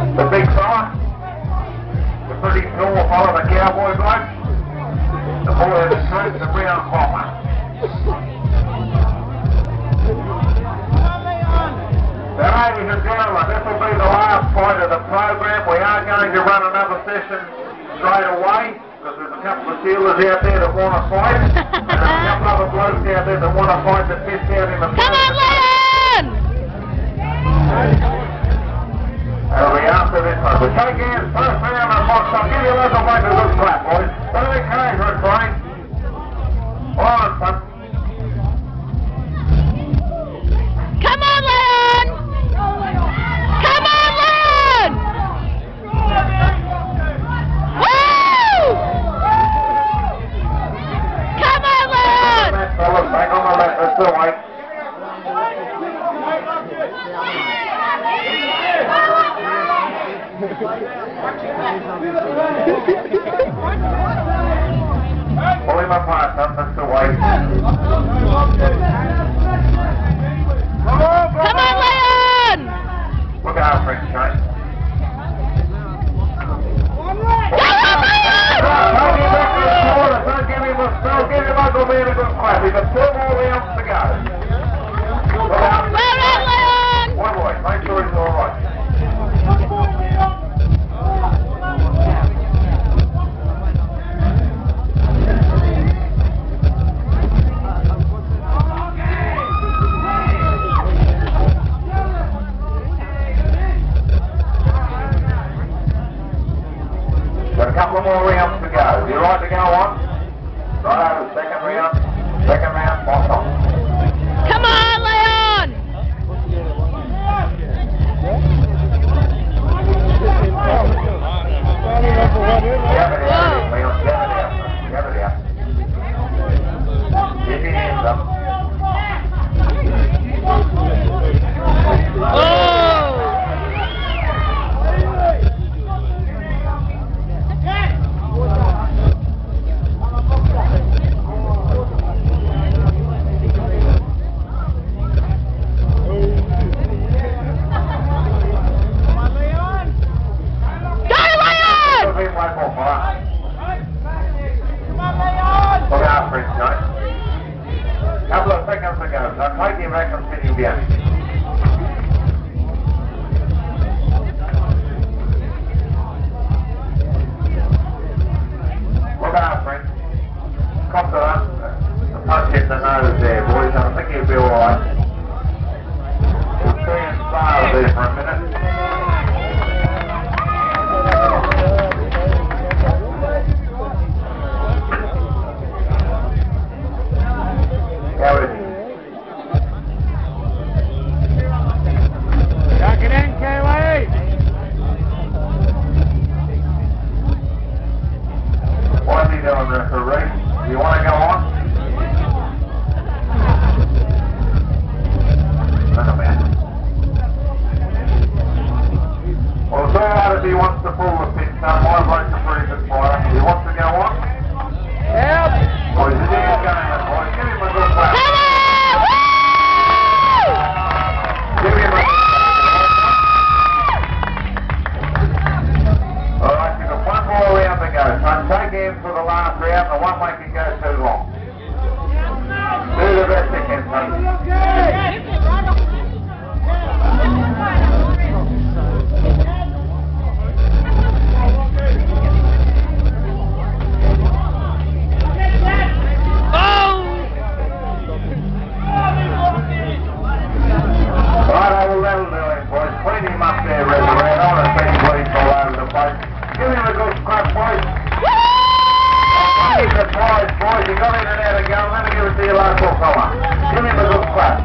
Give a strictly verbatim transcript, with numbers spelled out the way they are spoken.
The big fella, the pretty tall fella, the cowboy bloke, the boy in the suit, the brown bomber. Now, ladies and gentlemen, this will be the last point of the program. We are going to run another session straight away, because there's a couple of dealers out there that want to fight, and there's a couple other blokes out there that want to fight that missed out in the Come on, Leon! That'll be after this one. We take hands first round on box. I'll give you a local make a good clap, boys. thirty k's for it, Brian. On, son. Come on, Leon! Come on, Leon! Woo! Come on, Leon! Fellas, back on the left. Let's do it. Pull him apart, son. That's the way. Come on, Leon! Look out, French Shane. Come on, Leon! Don't give him a quarter. Don't give him a spell. Give him Uncle Man a good clap. He's got two more rounds to go. Look out. Well done, Leon! One way. Make sure he's all right. Got a couple more rounds to go. You right to go on? Right, second round. Second round, box on. Come on, Leon! Jab it out, Leon. Jab it out. Jab it out. Get your hands up. Oh! Look out, French Shane. Couple of seconds to go. Now take him back and sit him down. Look out, French. Cop to that. The punch hit the nose there, boys. I think he'll be alright. We'll see him style there for a minute. What's he doing, referee? Do you want to go on? Look at that. Well, it's alright if he wants to pull the pin. Some my vote's a pretty good fighter. He wants to go on? Yep. Boys, the day's going on, boys. Give him a good clap. Come on! Woo! Give him a Alright, you've got one more round to go. So take him for the last round, and one make it go too long. Do the best you can, son. Right, well, that'll do it, boys. Clean him up there, referee. I don't want to see him bleeding all over the place. Give him a good clap, boys. He's a prize, boys. You got in and out of gun. Let me give it to your local fella. Give him a good clap.